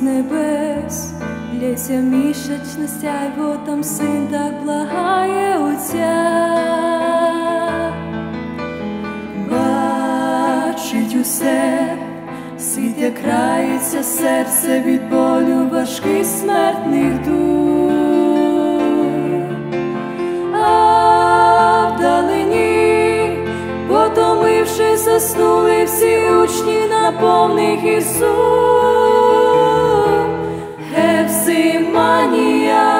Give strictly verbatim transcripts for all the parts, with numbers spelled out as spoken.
із небес лється місячне сяйво, там син так благає Отця. Бачить усе, світ, як крається серце від болю важких смертних дух. А вдалині, потомившись, заснули всі учні на повних Ісус. Гефсиманія,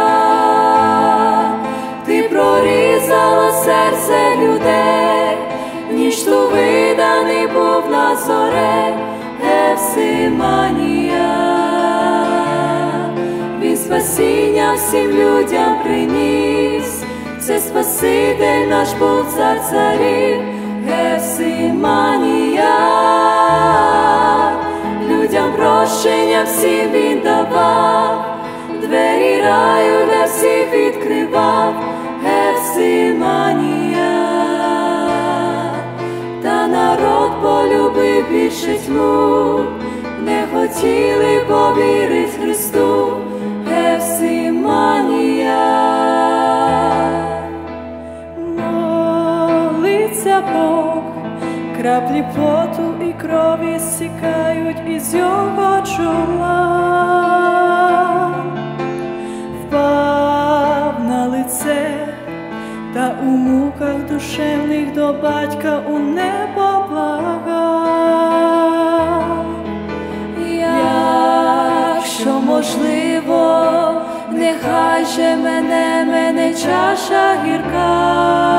ти прорізала серце людей, в ніч ту виданий був Назорет. Гефсиманія, він спасіння всім людям приніс, це Спаситель наш був, цар царів. Гефсиманія, людям прощення всім він давав, двері раю для всіх відкривав. Гефсиманія, та народ полюбив більше тьму, не хотіли повірить Христу. Гефсиманія, молиться Бог, краплі поту і крові стікають із його чола. Впав на лице, та у муках душевних до батька у небо благав. Якщо можливо, нехай же мене, мене чаша гірка,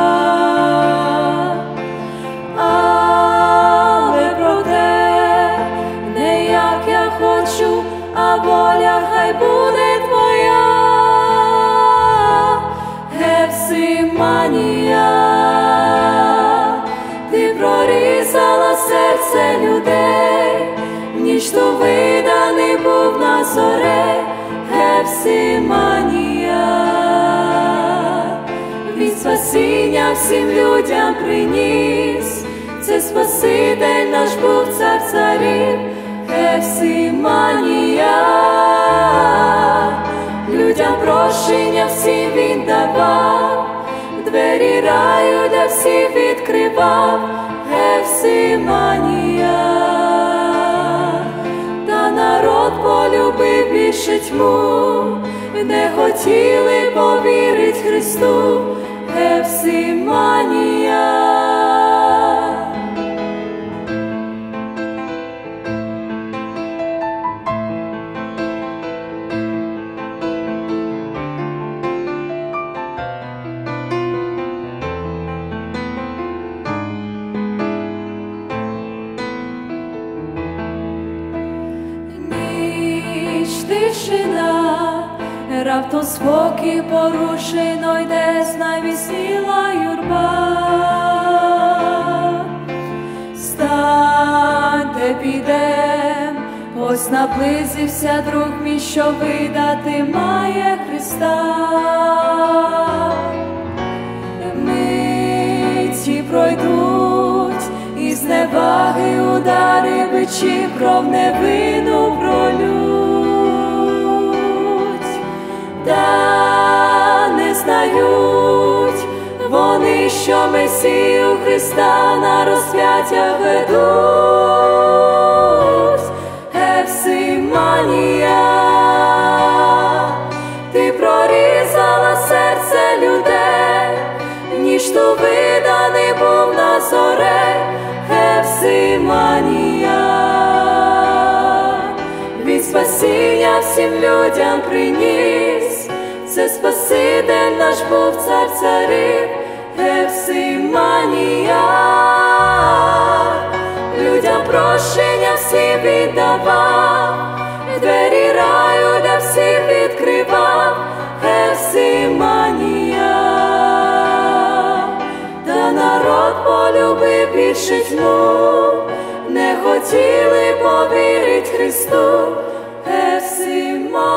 але проте не як я хочу, а воля хай буде твоя. Гефсиманія, ти прорізала серце людей, в ніч ту виданий був Назорет. Гефсиманія, він спасіння всім людям приніс, це Спаситель наш був, цар царів. Гефсиманія, людям прощення всім він давав, двері раю для всіх відкривав. Гефсиманія, та народ полюбив більше тьму, не хотіли повірить Христу. Гефсиманія. Тишина, раптом спокій порушено, йде знавісніла юрба. Станьте, підем, ось наблизився друг мій, що видати має Христа. Миті пройдуть, і зневаги удари бичі, кров невинну пролють. Та не знають вони, що Месію Христа на розп'яття ведуть. Гефсиманія, ти прорізала серце людей, в ніч ту виданий був Назорет. Гефсиманія, він спасіння всім людям приніс, це Спаситель наш був, цар царів. Гефсиманія, людям прощення всім він давав, двері раю для всіх відкривав. Гефсиманія, та народ полюбив більше тьму, не хотіли повірить Христу. Гефсиманія.